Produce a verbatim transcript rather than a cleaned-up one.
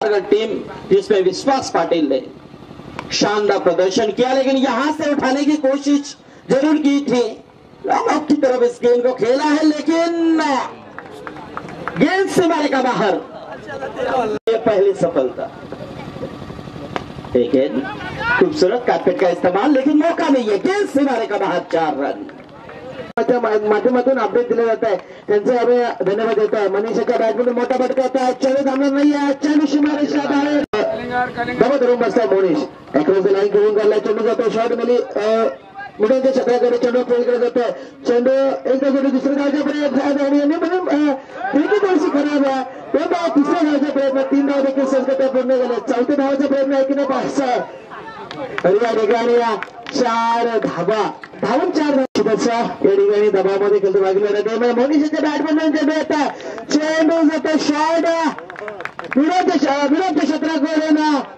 Team जिसमें विश्वास पाटिल ने शानदार प्रदर्शन किया, लेकिन यहां से उठाने की कोशिश जरूर की थी। लॉन्ग ऑफ की तरफ इस गेंद को खेला है, लेकिन गेंद से मारे का बाहर। ये पहली सफलता। लेकिन खूबसूरत कारपेट का इस्तेमाल, लेकिन मौका नहीं है। गेंद से मारे का बाहर, चार रन। माध्यमातून अपडेट दिले जात आहे, त्यांचे आम्ही धन्यवाद देतो आहे। मनीषच्या बॅटमध्ये मोठा फटका होता है, चेंडू थांबणार नाही आहे। चेंडू शिमारे शॉट आहे, दबा धरून बसताय मोनिश। अक्रॉस लाईन घेऊन गेला, चेंडू जातो शॉट मिली मुलांच्या क्षेत्राकडे, चेंडू फेरीकडे जातोय। चेंडू एकदा सोडून दुसऱ्या जायचा प्रयत्न म्हणून क्रिकेट वर्षी खराब आहे। तेव्हा तिसऱ्या धावाचा प्रयत्न, तीन धाव देखील संस्कृत्या पूर्ण झाल्या। चौथ्या धावाचा प्रयत्न आहे की नाही पाच आहे, तरी या ठिकाणी चार धावा धावून चार धावा या ठिकाणी दबावामध्ये खेळतो बाजूला। मोनिशच्या बॅटमधून चेंडू येतात, चेंडू जातो शॉट विरोध विरोध क्षेत्राकडे ना